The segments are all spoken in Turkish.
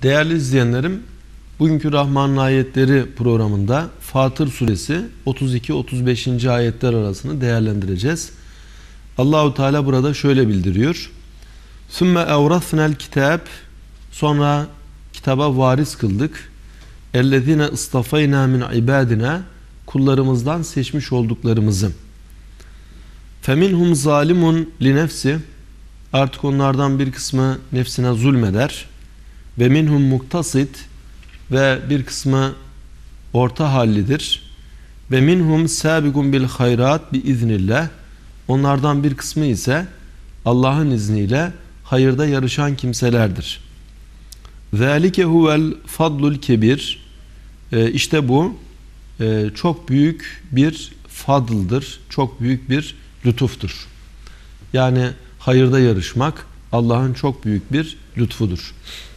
Değerli izleyenlerim, bugünkü Rahman'ın ayetleri programında Fatır suresi 32-35. ayetler arasını değerlendireceğiz. Allahu Teala burada şöyle bildiriyor. Sümme evrasnel kitab, sonra kitaba varis kıldık. Ellezine istafayna min ibadina, kullarımızdan seçmiş olduklarımızı. Feminhum zalimun li nefsi, artık onlardan bir kısmı nefsine zulmeder. Ve minhum muktasit, ve bir kısmı orta hallidir. Ve minhum sabiqun bil hayrat bi iznillah, onlardan bir kısmı ise Allah'ın izniyle hayırda yarışan kimselerdir. Zalike huvel fadlul kebir, işte bu çok büyük bir fadıldır, çok büyük bir lütuftur. Yani hayırda yarışmak Allah'ın çok büyük bir lütfudur.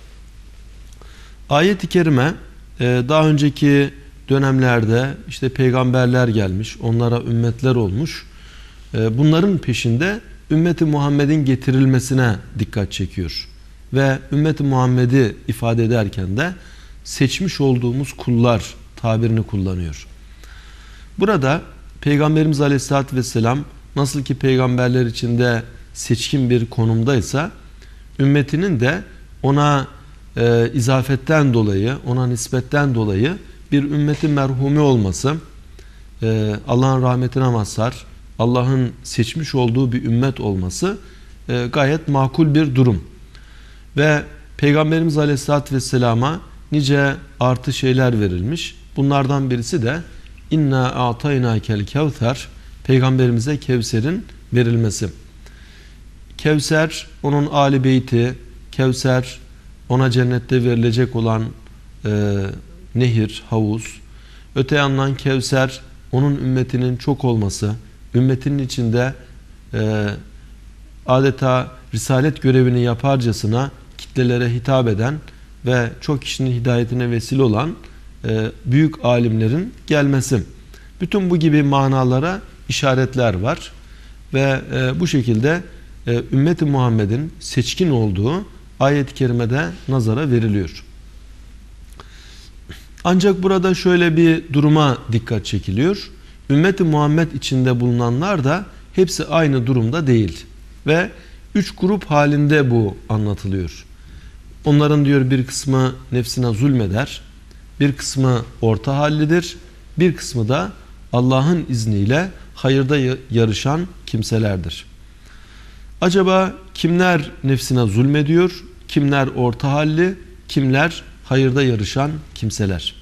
Ayet-i kerime daha önceki dönemlerde işte peygamberler gelmiş, onlara ümmetler olmuş. Bunların peşinde ümmeti Muhammed'in getirilmesine dikkat çekiyor. Ve ümmeti Muhammed'i ifade ederken de seçmiş olduğumuz kullar tabirini kullanıyor. Burada Peygamberimiz Aleyhisselatü Vesselam nasıl ki peygamberler içinde seçkin bir konumdaysa, ümmetinin de ona izafetten dolayı, ona nispetten dolayı bir ümmeti merhume olması, Allah'ın rahmetine mazhar, Allah'ın seçmiş olduğu bir ümmet olması gayet makul bir durum. Ve Peygamberimiz Aleyhisselatü Vesselam'a nice artı şeyler verilmiş. Bunlardan birisi de inna a'taynakel kevser, Peygamberimize Kevser'in verilmesi. Kevser onun âli beyti, Kevser ona cennette verilecek olan nehir, havuz. Öte yandan Kevser onun ümmetinin çok olması, ümmetinin içinde adeta risalet görevini yaparcasına kitlelere hitap eden ve çok kişinin hidayetine vesile olan büyük alimlerin gelmesi. Bütün bu gibi manalara işaretler var ve bu şekilde ümmeti Muhammed'in seçkin olduğu ayet-i kerimede nazara veriliyor. Ancak burada şöyle bir duruma dikkat çekiliyor. Ümmeti Muhammed içinde bulunanlar da hepsi aynı durumda değil. Ve 3 grup halinde bu anlatılıyor. Onların diyor bir kısmı nefsine zulmeder, bir kısmı orta hallidir, bir kısmı da Allah'ın izniyle hayırda yarışan kimselerdir. Acaba kimler nefsine zulmediyor, kimler orta halli, kimler hayırda yarışan kimseler?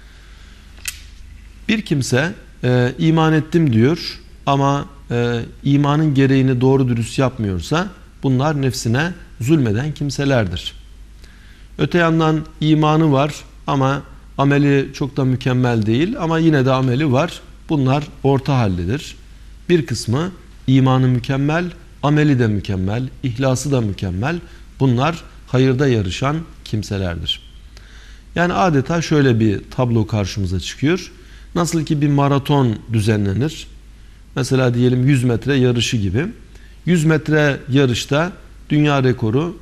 Bir kimse iman ettim diyor ama imanın gereğini doğru dürüst yapmıyorsa bunlar nefsine zulmeden kimselerdir. Öte yandan imanı var ama ameli çok da mükemmel değil ama yine de ameli var. Bunlar orta hallidir. Bir kısmı imanı mükemmel, ameli de mükemmel, ihlası da mükemmel. Bunlar hayırda yarışan kimselerdir. Yani adeta şöyle bir tablo karşımıza çıkıyor. Nasıl ki bir maraton düzenlenir. Mesela diyelim 100 metre yarışı gibi. 100 metre yarışta dünya rekoru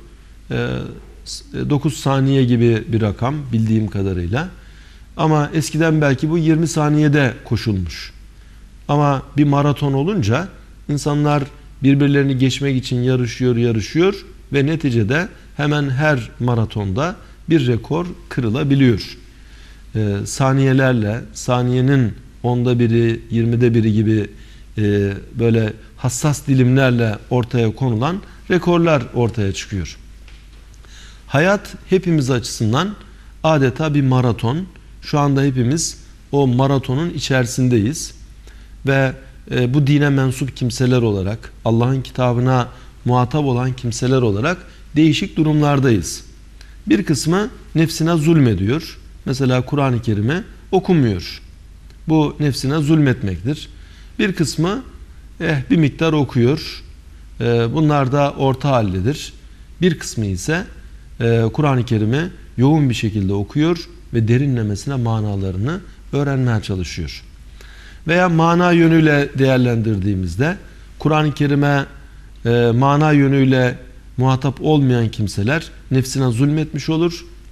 9 saniye gibi bir rakam bildiğim kadarıyla. Ama eskiden belki bu 20 saniyede koşulmuş. Ama bir maraton olunca insanlar birbirlerini geçmek için yarışıyor ve neticede hemen her maratonda bir rekor kırılabiliyor. Saniyelerle, saniyenin 10'da biri, 20'de biri gibi böyle hassas dilimlerle ortaya konulan rekorlar ortaya çıkıyor. Hayat hepimiz açısından adeta bir maraton. Şu anda hepimiz o maratonun içerisindeyiz. Ve bu dine mensup kimseler olarak, Allah'ın kitabına muhatap olan kimseler olarak değişik durumlardayız. Bir kısmı nefsine zulmediyor. Mesela Kur'an-ı Kerim'i okumuyor. Bu nefsine zulmetmektir. Bir kısmı bir miktar okuyor. Bunlar da orta hallidir. Bir kısmı ise Kur'an-ı Kerim'i yoğun bir şekilde okuyor ve derinlemesine manalarını öğrenmeye çalışıyor. Veya mana yönüyle değerlendirdiğimizde Kur'an-ı Kerim'e mana yönüyle muhatap olmayan kimseler nefsine zulmetmiş olur.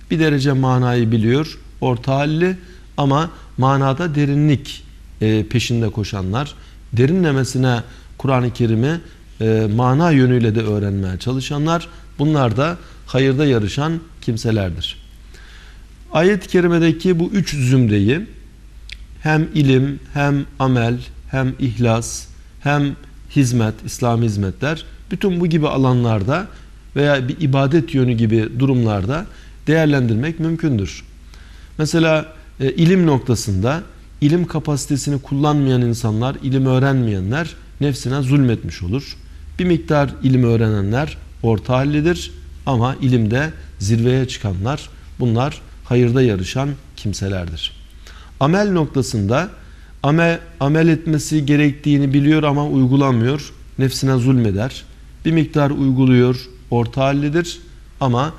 Bir derece manayı biliyor, orta halli, ama manada derinlik peşinde koşanlar, derinlemesine Kur'an-ı Kerim'i mana yönüyle de öğrenmeye çalışanlar, bunlar da hayırda yarışan kimselerdir. Ayet-i kerimedeki bu üç zümreyi, hem ilim, hem amel, hem ihlas, hem hizmet, İslami hizmetler, bütün bu gibi alanlarda veya bir ibadet yönü gibi durumlarda değerlendirmek mümkündür. Mesela ilim noktasında ilim kapasitesini kullanmayan insanlar, ilim öğrenmeyenler nefsine zulmetmiş olur. Bir miktar ilim öğrenenler orta hallidir, ama ilimde zirveye çıkanlar, bunlar hayırda yarışan kimselerdir. Amel noktasında amel etmesi gerektiğini biliyor ama uygulamıyor, nefsine zulmeder. Bir miktar uyguluyor, orta hallidir, ama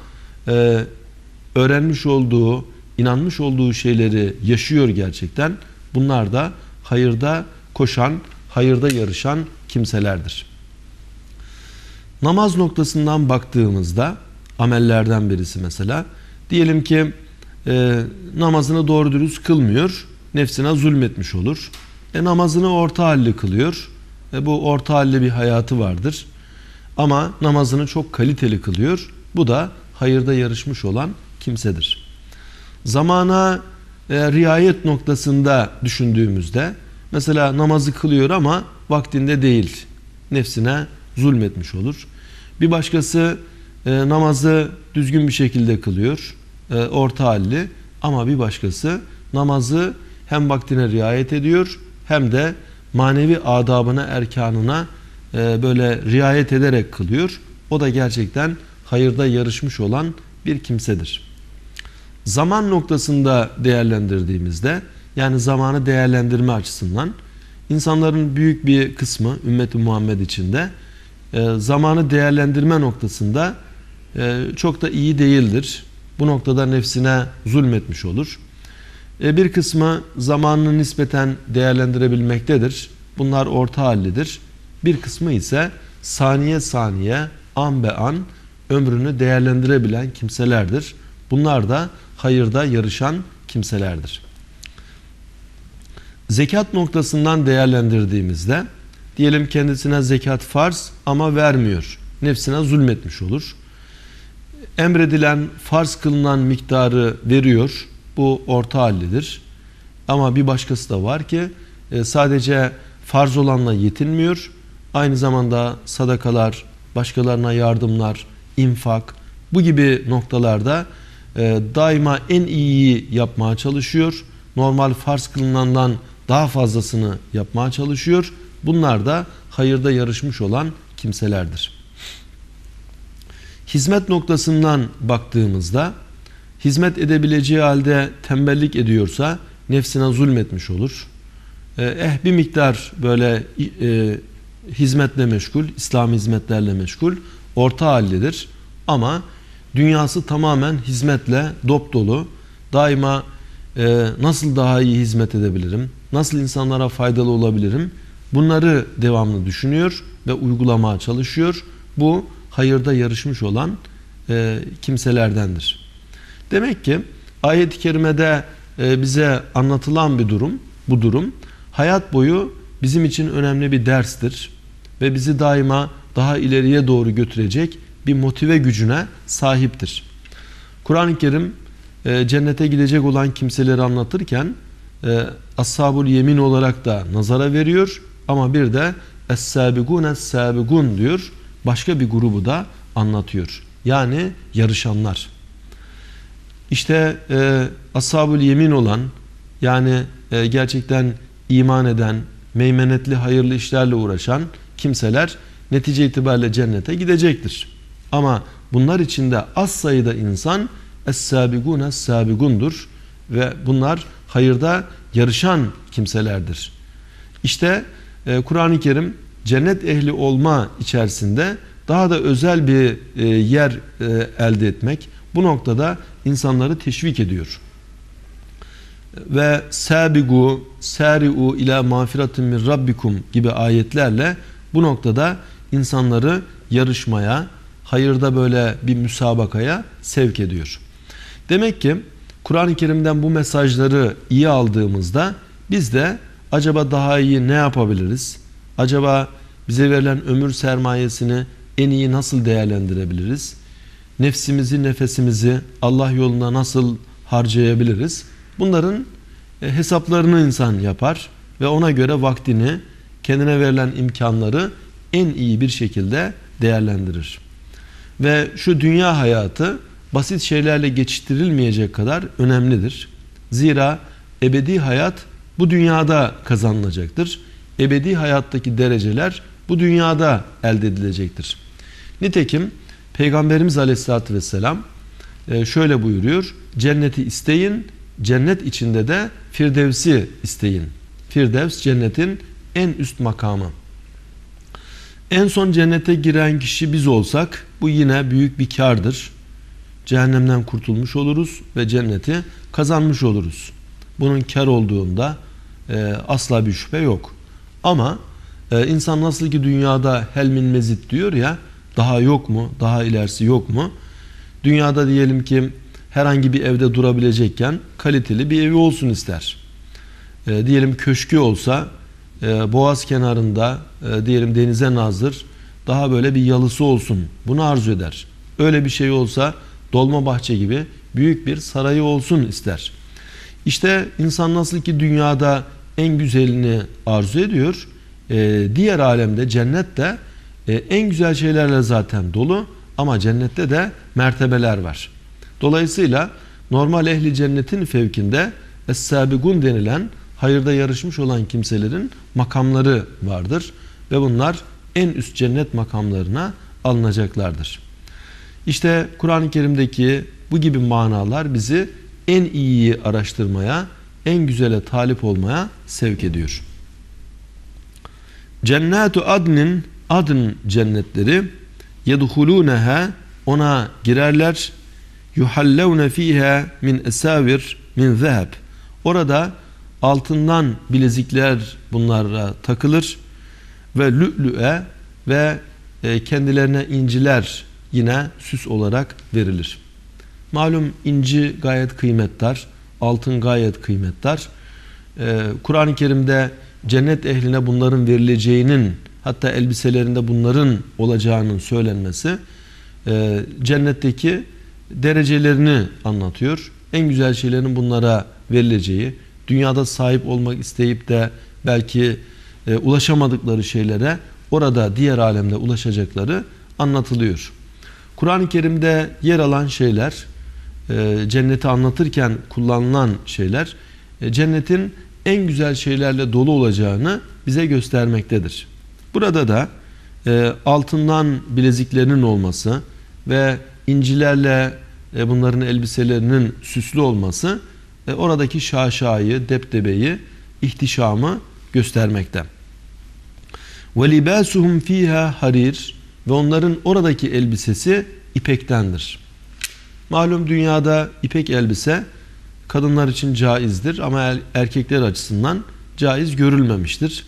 öğrenmiş olduğu, inanmış olduğu şeyleri yaşıyor gerçekten. Bunlar da hayırda koşan, hayırda yarışan kimselerdir. Namaz noktasından baktığımızda amellerden birisi mesela, diyelim ki namazını doğru dürüst kılmıyor, nefsine zulmetmiş olur. Namazını orta halli kılıyor. Bu orta halli bir hayatı vardır. Ama namazını çok kaliteli kılıyor. Bu da hayırda yarışmış olan kimsedir. Zamana riayet noktasında düşündüğümüzde, mesela namazı kılıyor ama vaktinde değil, nefsine zulmetmiş olur. Bir başkası namazı düzgün bir şekilde kılıyor, orta halli, ama bir başkası namazı hem vaktine riayet ediyor, hem de manevi adabına, erkanına böyle riayet ederek kılıyor. O da gerçekten hayırda yarışmış olan bir kimsedir. Zaman noktasında değerlendirdiğimizde, yani zamanı değerlendirme açısından, insanların büyük bir kısmı ümmeti Muhammed içinde zamanı değerlendirme noktasında çok da iyi değildir. Bu noktada nefsine zulmetmiş olur. Bir kısmı zamanını nispeten değerlendirebilmektedir. Bunlar orta hallidir. Bir kısmı ise saniye saniye, an be an ömrünü değerlendirebilen kimselerdir. Bunlar da hayırda yarışan kimselerdir. Zekat noktasından değerlendirdiğimizde, diyelim kendisine zekat farz ama vermiyor, nefsine zulmetmiş olur. Emredilen, farz kılınan miktarı veriyor, bu orta hallidir. Ama bir başkası da var ki sadece farz olanla yetinmiyor, aynı zamanda sadakalar, başkalarına yardımlar, infak, bu gibi noktalarda daima en iyiyi yapmaya çalışıyor. Normal farz kılınandan daha fazlasını yapmaya çalışıyor. Bunlar da hayırda yarışmış olan kimselerdir. Hizmet noktasından baktığımızda, hizmet edebileceği halde tembellik ediyorsa nefsine zulmetmiş olur. Bir miktar böyle hizmetle meşgul, İslami hizmetlerle meşgul, orta hallidir. Ama dünyası tamamen hizmetle dop dolu. Daima nasıl daha iyi hizmet edebilirim, nasıl insanlara faydalı olabilirim, bunları devamlı düşünüyor ve uygulamaya çalışıyor. Bu hayırda yarışmış olan kimselerdendir. Demek ki ayet-i kerimede bize anlatılan bu durum hayat boyu bizim için önemli bir derstir ve bizi daima daha ileriye doğru götürecek bir motive gücüne sahiptir. Kur'an-ı Kerim cennete gidecek olan kimseleri anlatırken Ashab-ül Yemin olarak da nazara veriyor, ama bir de Es-Sâbigûn Es-Sâbigûn diyor, başka bir grubu da anlatıyor. Yani yarışanlar. İşte Ashab-ül Yemin olan, yani gerçekten iman eden, meymenetli hayırlı işlerle uğraşan kimseler netice itibariyle cennete gidecektir. Ama bunlar içinde az sayıda insan Es-Sâbigûn Es-Sâbigûn'dur ve bunlar hayırda yarışan kimselerdir. İşte Kur'an-ı Kerim cennet ehli olma içerisinde daha da özel bir yer elde etmek, bu noktada insanları teşvik ediyor. Ve sabigu, sari'u ila mağfiratin min rabbikum gibi ayetlerle bu noktada insanları yarışmaya, hayırda böyle bir müsabakaya sevk ediyor. Demek ki Kur'an-ı Kerim'den bu mesajları iyi aldığımızda biz de acaba daha iyi ne yapabiliriz? Acaba bize verilen ömür sermayesini en iyi nasıl değerlendirebiliriz? Nefsimizi, nefesimizi Allah yolunda nasıl harcayabiliriz? Bunların hesaplarını insan yapar ve ona göre vaktini, kendine verilen imkanları en iyi bir şekilde değerlendirir. Ve şu dünya hayatı basit şeylerle geçiştirilmeyecek kadar önemlidir. Zira ebedi hayat bu dünyada kazanılacaktır. Ebedi hayattaki dereceler bu dünyada elde edilecektir. Nitekim Peygamberimiz Aleyhisselatü Vesselam şöyle buyuruyor: cenneti isteyin, cennet içinde de Firdevs'i isteyin. Firdevs cennetin en üst makamı. En son cennete giren kişi biz olsak bu yine büyük bir kârdır. Cehennemden kurtulmuş oluruz ve cenneti kazanmış oluruz. Bunun kâr olduğunda asla bir şüphe yok. Ama insan nasıl ki dünyada hel min mezid diyor ya, daha yok mu, daha ilerisi yok mu? Dünyada diyelim ki herhangi bir evde durabilecekken kaliteli bir evi olsun ister. Diyelim köşkü olsa boğaz kenarında, diyelim denize nazır, daha böyle bir yalısı olsun. Bunu arzu eder. Öyle bir şey olsa Dolmabahçe gibi büyük bir sarayı olsun ister. İşte insan nasıl ki dünyada en güzelini arzu ediyor, diğer alemde, cennette en güzel şeylerle zaten dolu, ama cennette de mertebeler var. Dolayısıyla normal ehli cennetin fevkinde es-sabigun denilen hayırda yarışmış olan kimselerin makamları vardır ve bunlar en üst cennet makamlarına alınacaklardır. İşte Kur'an-ı Kerim'deki bu gibi manalar bizi en iyiyi araştırmaya, en güzele talip olmaya sevk ediyor. Cennetu adnin, adn cennetleri, yedhuluneha, ona girerler, yuhallevne fiha min esavir min zeheb, orada altından bilezikler bunlara takılır ve lü'lü'e ve kendilerine inciler yine süs olarak verilir. Malum inci gayet kıymetdar, altın gayet kıymetdar. Kur'an-ı Kerim'de cennet ehline bunların verileceğinin, hatta elbiselerinde bunların olacağının söylenmesi cennetteki derecelerini anlatıyor. En güzel şeylerin bunlara verileceği, dünyada sahip olmak isteyip de belki ulaşamadıkları şeylere orada diğer alemde ulaşacakları anlatılıyor. Kur'an-ı Kerim'de yer alan şeyler, cenneti anlatırken kullanılan şeyler, cennetin en güzel şeylerle dolu olacağını bize göstermektedir. Burada da altından bileziklerinin olması ve incilerle bunların elbiselerinin süslü olması oradaki şaşayı, depdebeyi, ihtişamı göstermekte. وَلِبَاسُهُمْ ف۪يهَا harir, ve onların oradaki elbisesi ipektendir. Malum dünyada ipek elbise kadınlar için caizdir ama erkekler açısından caiz görülmemiştir.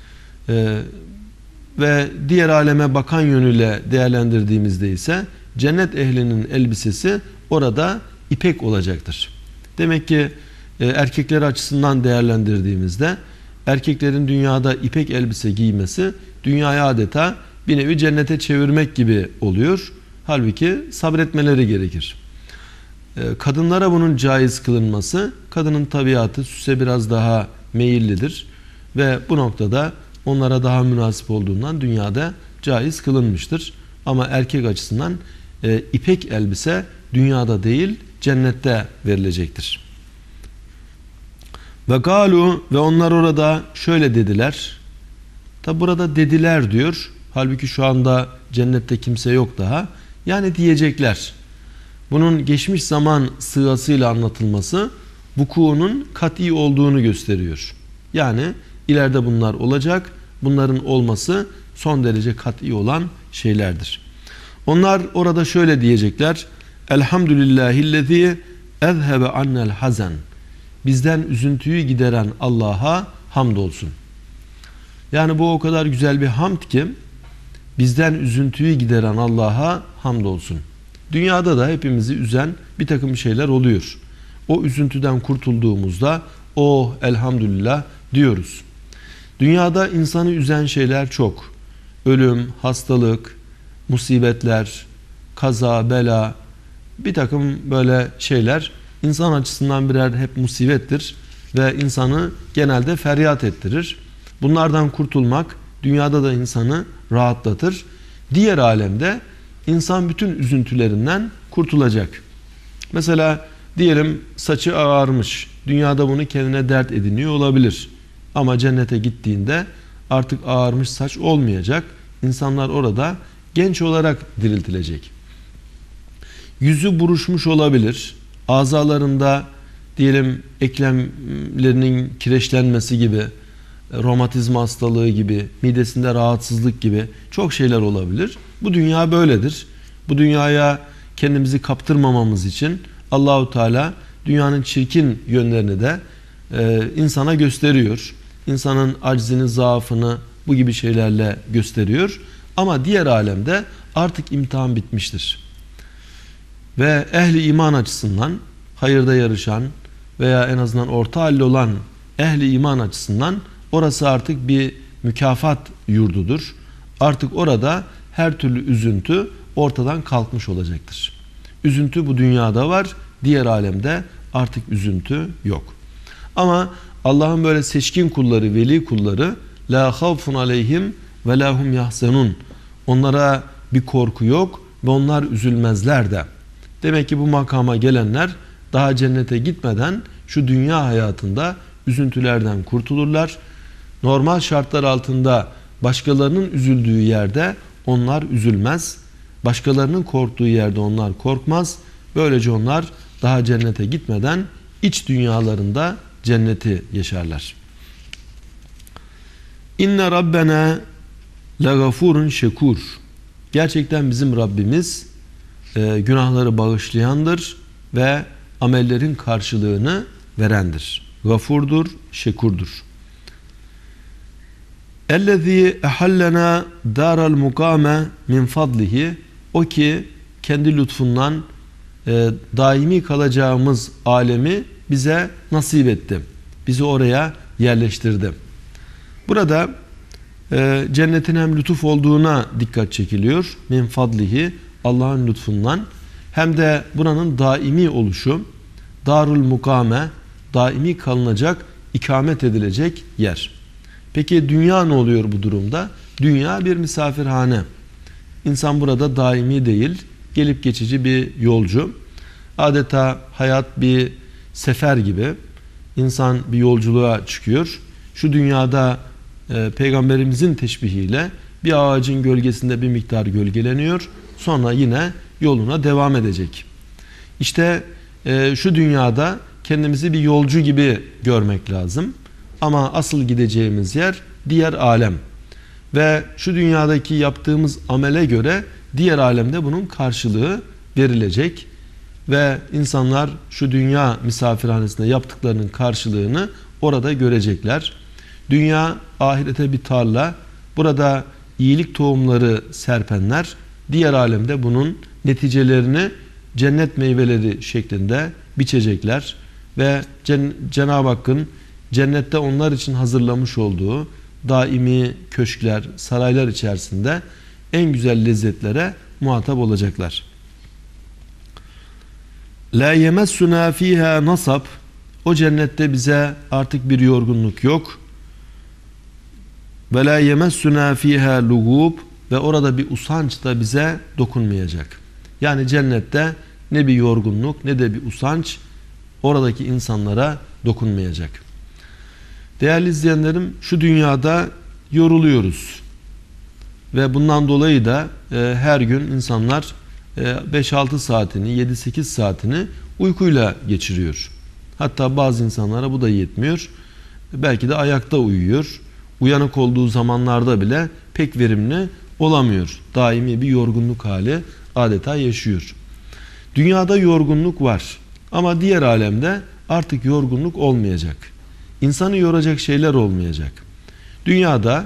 Ve diğer aleme bakan yönüyle değerlendirdiğimizde ise cennet ehlinin elbisesi orada ipek olacaktır. Demek ki erkekler açısından değerlendirdiğimizde erkeklerin dünyada ipek elbise giymesi dünyayı adeta bir nevi cennete çevirmek gibi oluyor. Halbuki sabretmeleri gerekir. Kadınlara bunun caiz kılınması, kadının tabiatı süse biraz daha meyillidir ve bu noktada onlara daha münasip olduğundan dünyada caiz kılınmıştır. Ama erkek açısından ipek elbise dünyada değil cennette verilecektir. Ve galu, ve onlar orada şöyle dediler. Tabi burada dediler diyor. Halbuki şu anda cennette kimse yok daha. Yani diyecekler. Bunun geçmiş zaman sığasıyla anlatılması vukuunun kat'i olduğunu gösteriyor. Yani ileride bunlar olacak. Bunların olması son derece kat'i olan şeylerdir. Onlar orada şöyle diyecekler. Elhamdülillahillezî ezhebe annel hazen. Bizden üzüntüyü gideren Allah'a hamdolsun. Yani bu o kadar güzel bir hamd ki bizden üzüntüyü gideren Allah'a hamdolsun. Dünyada da hepimizi üzen bir takım şeyler oluyor. O üzüntüden kurtulduğumuzda oh elhamdülillah diyoruz. Dünyada insanı üzen şeyler çok. Ölüm, hastalık, musibetler, kaza, bela, bir takım böyle şeyler insan açısından birer hep musibettir ve insanı genelde feryat ettirir. Bunlardan kurtulmak dünyada da insanı rahatlatır. Diğer alemde insan bütün üzüntülerinden kurtulacak. Mesela diyelim saçı ağarmış. Dünyada bunu kendine dert ediniyor olabilir. Ama cennete gittiğinde artık ağarmış saç olmayacak. İnsanlar orada genç olarak diriltilecek. Yüzü buruşmuş olabilir. Azalarında diyelim eklemlerinin kireçlenmesi gibi, romatizma hastalığı gibi, midesinde rahatsızlık gibi çok şeyler olabilir. Bu dünya böyledir. Bu dünyaya kendimizi kaptırmamamız için Allahu Teala dünyanın çirkin yönlerini de insana gösteriyor. İnsanın aczini, zaafını bu gibi şeylerle gösteriyor. Ama diğer alemde artık imtihan bitmiştir. Ve ehli iman açısından hayırda yarışan veya en azından orta halli olan ehli iman açısından orası artık bir mükafat yurdudur. Artık orada her türlü üzüntü ortadan kalkmış olacaktır. Üzüntü bu dünyada var, diğer alemde artık üzüntü yok. Ama Allah'ın böyle seçkin kulları, veli kulları la havfun aleyhim ve la hum yahzenun. Onlara bir korku yok ve onlar üzülmezler de. Demek ki bu makama gelenler daha cennete gitmeden şu dünya hayatında üzüntülerden kurtulurlar. Normal şartlar altında başkalarının üzüldüğü yerde onlar üzülmez. Başkalarının korktuğu yerde onlar korkmaz. Böylece onlar daha cennete gitmeden iç dünyalarında cenneti yaşarlar. İnne Rabbena legafurun şekur. Gerçekten bizim Rabbimiz günahları bağışlayandır ve amellerin karşılığını verendir. Gafurdur, şekurdur. Ellezî ehallena daral mukame min fadlihi. O ki kendi lütfundan daimi kalacağımız alemi bize nasip etti. Bizi oraya yerleştirdi. Burada cennetin hem lütuf olduğuna dikkat çekiliyor. Min fadlihi, Allah'ın lütfundan. Hem de buranın daimi oluşu, darul mukame, daimi kalınacak, ikamet edilecek yer. Peki dünya ne oluyor bu durumda? Dünya bir misafirhane. İnsan burada daimi değil, gelip geçici bir yolcu. Adeta hayat bir sefer gibi. İnsan bir yolculuğa çıkıyor. Şu dünyada Peygamberimizin teşbihiyle bir ağacın gölgesinde bir miktar gölgeleniyor. Sonra yine yoluna devam edecek. İşte şu dünyada kendimizi bir yolcu gibi görmek lazım. Ama asıl gideceğimiz yer diğer alem. Ve şu dünyadaki yaptığımız amele göre diğer alemde bunun karşılığı verilecek. Ve insanlar şu dünya misafirhanesinde yaptıklarının karşılığını orada görecekler. Dünya ahirete bir tarla. Burada iyilik tohumları serpenler diğer alemde bunun neticelerini cennet meyveleri şeklinde biçecekler. Ve Cenab-ı Hakk'ın cennette onlar için hazırlamış olduğu daimi köşkler, saraylar içerisinde en güzel lezzetlere muhatap olacaklar. La yemessuna fiha nasab. O cennette bize artık bir yorgunluk yok. Ve la yemessuna fiha lugub. Ve orada bir usanç da bize dokunmayacak. Yani cennette ne bir yorgunluk ne de bir usanç oradaki insanlara dokunmayacak. Değerli izleyenlerim, şu dünyada yoruluyoruz. Ve bundan dolayı da her gün insanlar 5-6 saatini, 7-8 saatini uykuyla geçiriyor. Hatta bazı insanlara bu da yetmiyor. Belki de ayakta uyuyor. Uyanık olduğu zamanlarda bile pek verimli olamıyor. Daimi bir yorgunluk hali adeta yaşıyor. Dünyada yorgunluk var. Ama diğer alemde artık yorgunluk olmayacak. İnsanı yoracak şeyler olmayacak. Dünyada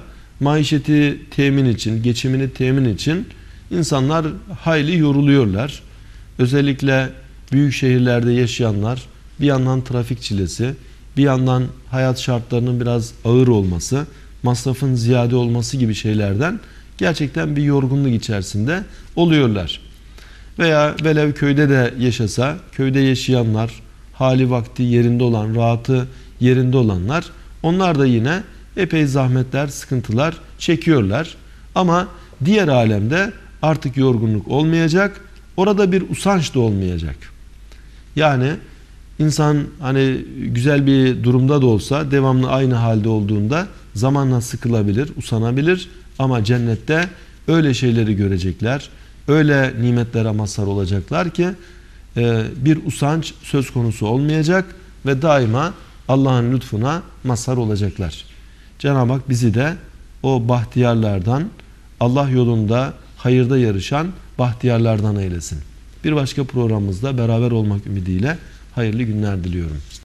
maişeti temin için, geçimini temin için insanlar hayli yoruluyorlar. özellikle büyük şehirlerde yaşayanlar, bir yandan trafik çilesi, bir yandan hayat şartlarının biraz ağır olması, masrafın ziyade olması gibi şeylerden gerçekten bir yorgunluk içerisinde oluyorlar. Veya velev köyde de yaşasa, köyde yaşayanlar, hali vakti yerinde olan, rahatı yerinde olanlar, onlar da yine epey zahmetler, sıkıntılar çekiyorlar. Ama diğer alemde artık yorgunluk olmayacak, orada bir usanç da olmayacak. Yani insan hani güzel bir durumda da olsa, devamlı aynı halde olduğunda zamanla sıkılabilir, usanabilir. Ama cennette öyle şeyleri görecekler, öyle nimetlere mazhar olacaklar ki bir usanç söz konusu olmayacak ve daima Allah'ın lütfuna mazhar olacaklar. Cenab-ı Hak bizi de o bahtiyarlardan, Allah yolunda hayırda yarışan bahtiyarlardan eylesin. Bir başka programımızda beraber olmak ümidiyle hayırlı günler diliyorum.